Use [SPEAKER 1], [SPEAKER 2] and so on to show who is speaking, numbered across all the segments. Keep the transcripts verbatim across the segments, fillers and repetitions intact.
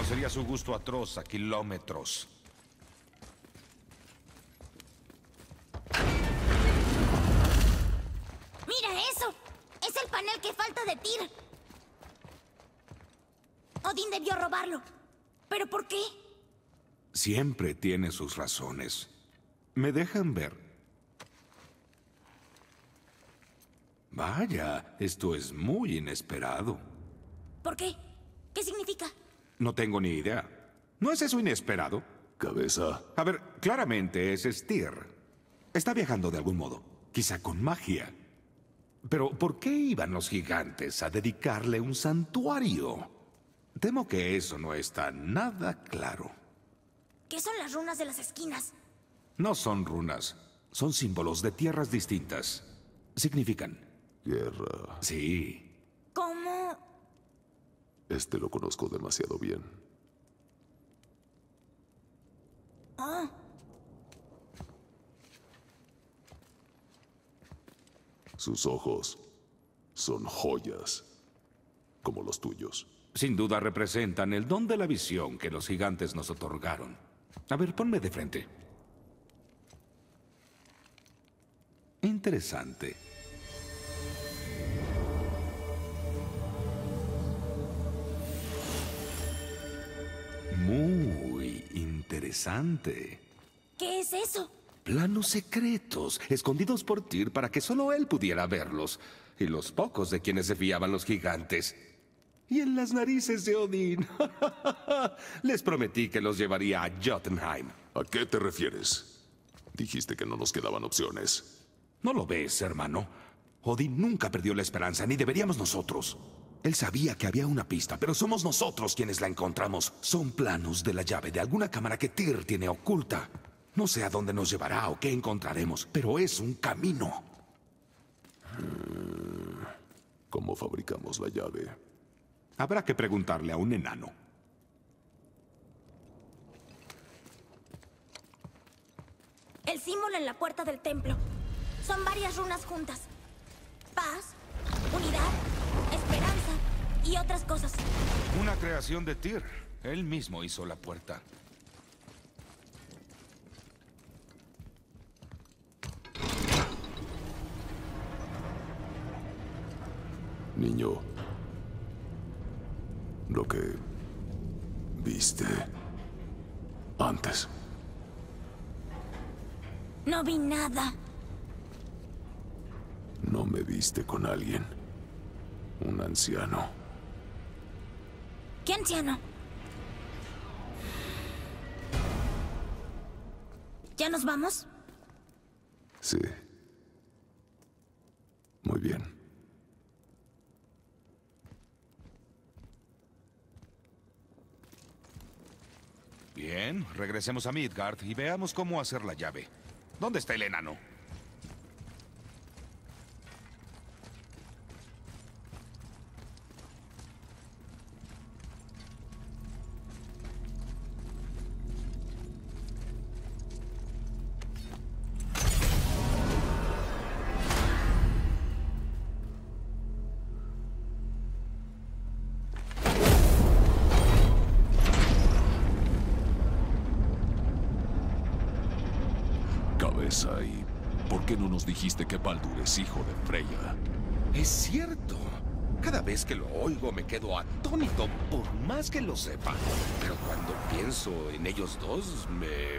[SPEAKER 1] Conocería su gusto atroz a kilómetros.
[SPEAKER 2] ¡Mira eso! ¡Es el panel que falta de Tyr! Odín debió robarlo. ¿Pero por qué?
[SPEAKER 3] Siempre tiene sus razones. ¿Me dejan ver? Vaya, esto es muy inesperado.
[SPEAKER 2] ¿Por qué? ¿Qué significa?
[SPEAKER 3] No tengo ni idea. ¿No es eso inesperado?
[SPEAKER 4] Cabeza.
[SPEAKER 3] A ver, claramente es Tyr. Está viajando de algún modo, quizá con magia. Pero, ¿por qué iban los gigantes a dedicarle un santuario? Temo que eso no está nada claro.
[SPEAKER 2] ¿Qué son las runas de las esquinas?
[SPEAKER 3] No son runas, son símbolos de tierras distintas. Significan
[SPEAKER 4] Guerra.
[SPEAKER 3] sí.
[SPEAKER 2] ¿Cómo?
[SPEAKER 4] Este lo conozco demasiado bien.
[SPEAKER 2] Oh,
[SPEAKER 4] Sus ojos son joyas, como los tuyos.
[SPEAKER 3] Sin duda representan el don de la visión que los gigantes nos otorgaron. A ver, ponme de frente. Interesante. Muy interesante.
[SPEAKER 2] ¿qué es eso?
[SPEAKER 3] Planos secretos, escondidos por Tyr para que solo él pudiera verlos. Y los pocos de quienes se fiaban los gigantes. Y en las narices de Odín. Les prometí que los llevaría a Jotunheim.
[SPEAKER 4] ¿A qué te refieres? Dijiste que no nos quedaban opciones.
[SPEAKER 3] ¿No lo ves, hermano? Odín nunca perdió la esperanza, ni deberíamos nosotros. Él sabía que había una pista, pero somos nosotros quienes la encontramos. Son planos de la llave de alguna cámara que Tyr tiene oculta. No sé a dónde nos llevará o qué encontraremos, pero es un camino.
[SPEAKER 4] ¿Cómo fabricamos la llave?
[SPEAKER 3] Habrá que preguntarle a un enano.
[SPEAKER 2] El símbolo en la puerta del templo. Son varias runas juntas. Paz, unidad, esperanza y otras cosas.
[SPEAKER 1] Una creación de Tyr. Él mismo hizo la puerta.
[SPEAKER 4] Niño, lo que viste antes.
[SPEAKER 2] No vi nada.
[SPEAKER 4] No me viste con alguien. Un anciano.
[SPEAKER 2] ¿Qué anciano? ¿Ya nos vamos?
[SPEAKER 4] Sí. Muy bien.
[SPEAKER 1] Bien, regresemos a Midgard y veamos cómo hacer la llave. ¿Dónde está el enano?
[SPEAKER 4] Cabeza, ¿y por qué no nos dijiste que Baldur es hijo de Freya?
[SPEAKER 3] Es cierto. Cada vez que lo oigo me quedo atónito, por más que lo sepa. Pero cuando pienso en ellos dos, me...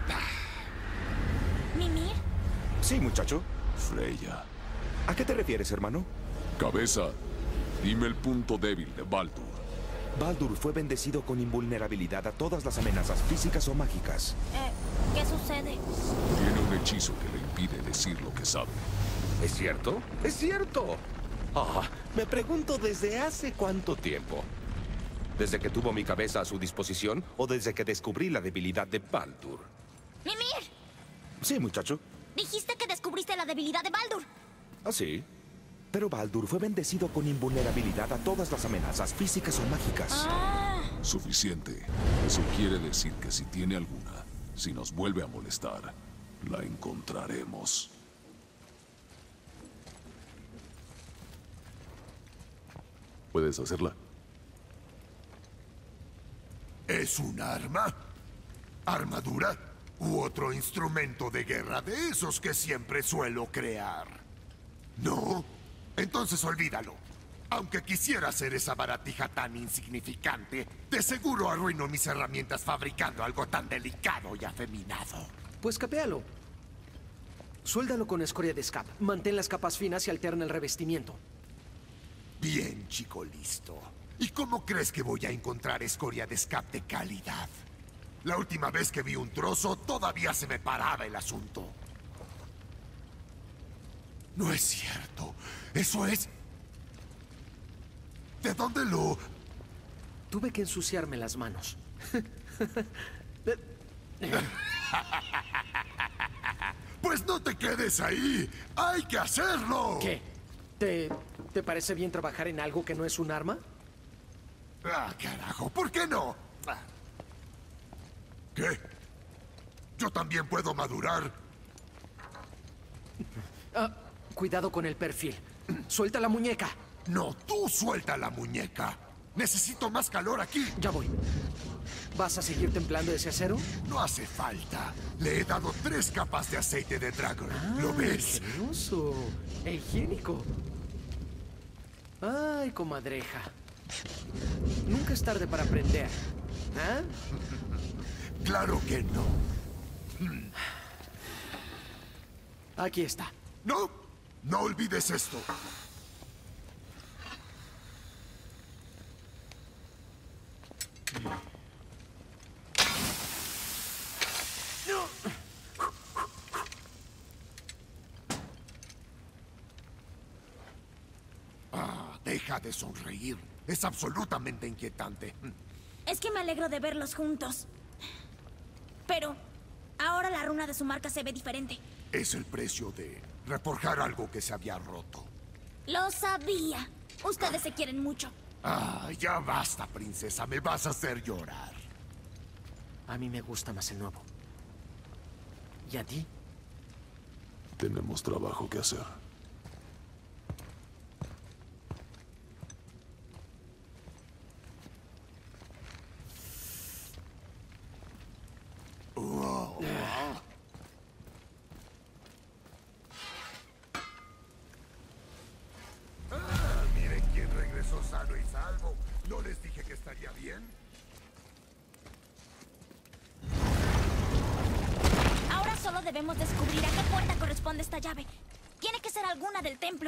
[SPEAKER 3] Ah.
[SPEAKER 2] ¿Mimir?
[SPEAKER 3] Sí, muchacho.
[SPEAKER 4] Freya.
[SPEAKER 3] ¿A qué te refieres, hermano?
[SPEAKER 4] Cabeza, dime el punto débil de Baldur.
[SPEAKER 3] Baldur fue bendecido con invulnerabilidad a todas las amenazas físicas o mágicas.
[SPEAKER 2] Eh, ¿qué sucede?
[SPEAKER 4] Tiene un hechizo que le impide decir lo que sabe.
[SPEAKER 3] ¿Es cierto? ¡Es cierto! Ah, me pregunto desde hace cuánto tiempo. ¿Desde que tuvo mi cabeza a su disposición o desde que descubrí la debilidad de Baldur?
[SPEAKER 2] ¡Mimir!
[SPEAKER 3] Sí, muchacho.
[SPEAKER 2] Dijiste que descubriste la debilidad de Baldur.
[SPEAKER 3] ¿Ah, sí? Pero Baldur fue bendecido con invulnerabilidad a todas las amenazas físicas o mágicas.
[SPEAKER 2] Ah,
[SPEAKER 4] Suficiente. Eso quiere decir que si tiene alguna, si nos vuelve a molestar, la encontraremos. ¿Puedes hacerla?
[SPEAKER 5] ¿Es un arma? ¿Armadura? ¿U otro instrumento de guerra de esos que siempre suelo crear? ¿No? Entonces olvídalo. Aunque quisiera ser esa baratija tan insignificante, de seguro arruino mis herramientas fabricando algo tan delicado y afeminado.
[SPEAKER 6] Pues capéalo. Suéldalo con escoria de scap. Mantén las capas finas y alterna el revestimiento.
[SPEAKER 5] Bien, chico listo. ¿Y cómo crees que voy a encontrar escoria de scap de calidad? La última vez que vi un trozo, todavía se me paraba el asunto. No es cierto. Eso es... ¿De dónde lo...?
[SPEAKER 6] Tuve que ensuciarme las manos.
[SPEAKER 5] Pues no te quedes ahí. ¡Hay que hacerlo!
[SPEAKER 6] ¿Qué? ¿Te, ¿Te parece bien trabajar en algo que no es un arma?
[SPEAKER 5] Ah, carajo, ¿por qué no? ¿Qué? ¿Yo también puedo madurar?
[SPEAKER 6] Ah, cuidado con el perfil. Suelta la muñeca.
[SPEAKER 5] No, tú suelta la muñeca. Necesito más calor aquí.
[SPEAKER 6] Ya voy. ¿Vas a seguir templando ese acero?
[SPEAKER 5] No hace falta. Le he dado tres capas de aceite de Dragon. ¿Lo ves?
[SPEAKER 6] Generoso. E higiénico. Ay, comadreja. Nunca es tarde para aprender. ¿Ah?
[SPEAKER 5] Claro que no.
[SPEAKER 6] Aquí está.
[SPEAKER 5] No, no olvides esto. Ah, deja de sonreír. Es absolutamente inquietante.
[SPEAKER 2] Es que me alegro de verlos juntos. Pero ahora la runa de su marca se ve diferente.
[SPEAKER 5] Es el precio de reforjar algo que se había roto.
[SPEAKER 2] Lo sabía. Ustedes se quieren mucho.
[SPEAKER 5] Ah, ya basta, princesa. Me vas a hacer llorar.
[SPEAKER 6] A mí me gusta más el nuevo. ¿Y a ti?
[SPEAKER 4] Tenemos trabajo que hacer.
[SPEAKER 5] Wow. Ah, miren quién regresó sano y salvo. ¿No les dije que estaría bien?
[SPEAKER 2] Ahora solo debemos descubrir a qué puerta corresponde esta llave. Tiene que ser alguna del templo.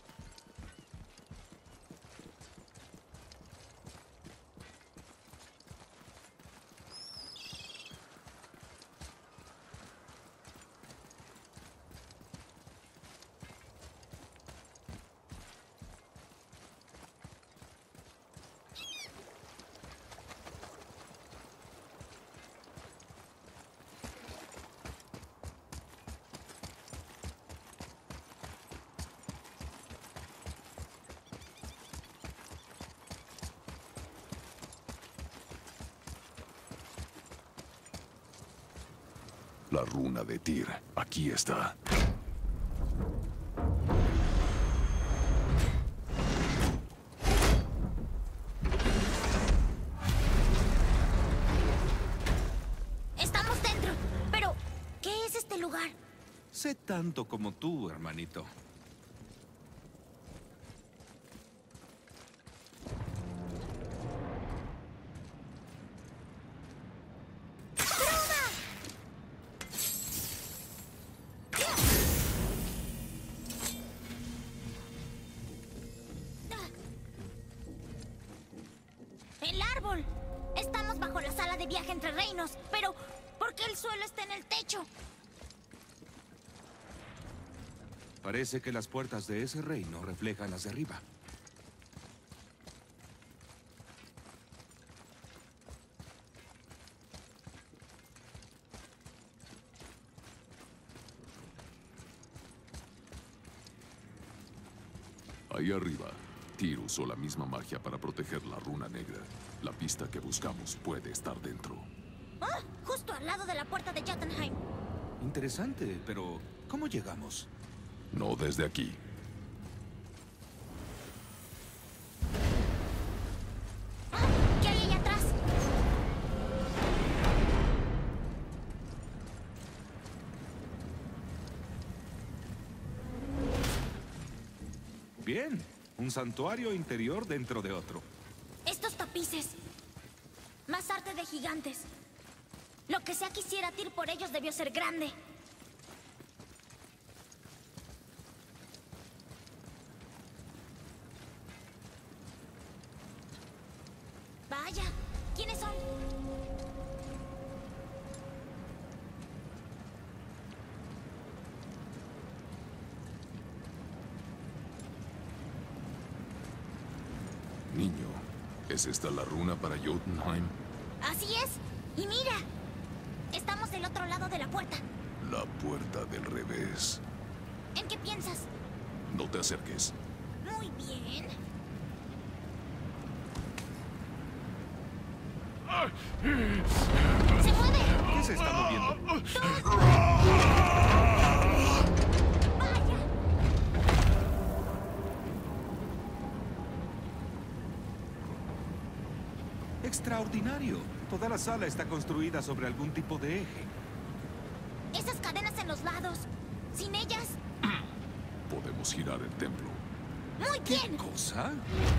[SPEAKER 4] La runa de Tyr. Aquí está.
[SPEAKER 2] Estamos dentro. Pero, ¿qué es este lugar?
[SPEAKER 1] Sé tanto como tú, hermanito.
[SPEAKER 2] ¡El árbol! Estamos bajo la sala de viaje entre reinos, pero ¿por qué el suelo está en el techo?
[SPEAKER 1] Parece que las puertas de ese reino reflejan las de arriba.
[SPEAKER 4] Ahí arriba, Tyr usó la misma magia para proteger la runa negra. La pista que buscamos puede estar dentro.
[SPEAKER 2] ¡Ah! Justo al lado de la puerta de Jotunheim.
[SPEAKER 1] Interesante, pero ¿cómo llegamos?
[SPEAKER 4] No desde aquí.
[SPEAKER 2] ¡Ah! ¿Qué hay ahí atrás?
[SPEAKER 1] Bien, un santuario interior dentro de otro.
[SPEAKER 2] Estos tapices. Más arte de gigantes. Lo que sea que hiciera Tyr por ellos debió ser grande. Vaya, ¿quiénes son?
[SPEAKER 4] Niño, ¿es esta la runa para Jotunheim?
[SPEAKER 2] Así es. Y mira, estamos del otro lado de la puerta.
[SPEAKER 4] La puerta del revés.
[SPEAKER 2] ¿En qué piensas?
[SPEAKER 4] No te acerques.
[SPEAKER 2] Muy bien. ¡Se mueve!
[SPEAKER 1] ¿Qué se está moviendo?
[SPEAKER 2] ¡Vaya!
[SPEAKER 1] Extraordinario. Toda la sala está construida sobre algún tipo de eje.
[SPEAKER 2] Esas cadenas en los lados. Sin ellas.
[SPEAKER 4] Podemos girar el templo.
[SPEAKER 2] Muy bien.
[SPEAKER 1] ¿Cosa?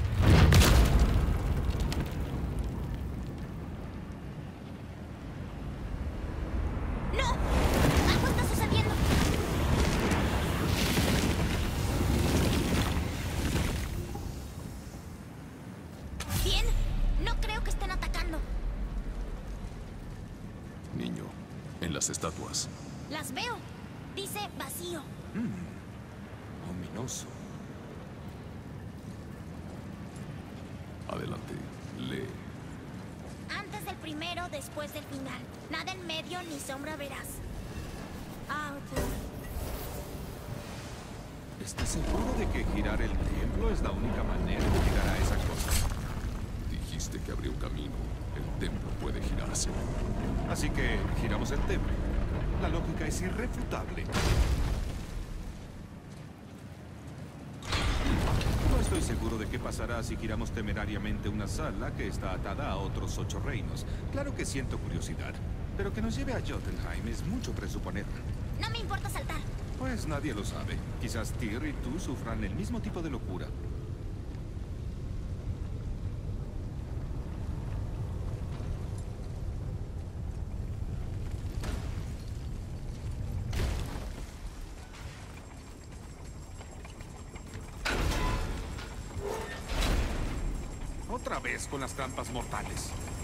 [SPEAKER 2] ¡No! Algo está sucediendo. Bien. No creo que estén atacando.
[SPEAKER 4] Niño, en las estatuas.
[SPEAKER 2] Las veo. Dice vacío.
[SPEAKER 1] Ominoso.
[SPEAKER 4] Adelante, lee.
[SPEAKER 2] Antes del primero, después del final. Nada en medio ni sombra verás. Arthur.
[SPEAKER 1] ¿Estás seguro de que girar el templo es la única manera de llegar a esa cosa?
[SPEAKER 4] Dijiste que habría un camino. El templo puede girarse.
[SPEAKER 1] Así que giramos el templo. La lógica es irrefutable. No estoy seguro de qué pasará si giramos temerariamente una sala que está atada a otros ocho reinos. Claro que siento curiosidad, pero que nos lleve a Jotunheim es mucho presuponer.
[SPEAKER 2] No me importa saltar.
[SPEAKER 1] Pues nadie lo sabe. Quizás Tyr y tú sufran el mismo tipo de locura. Otra vez con las trampas mortales.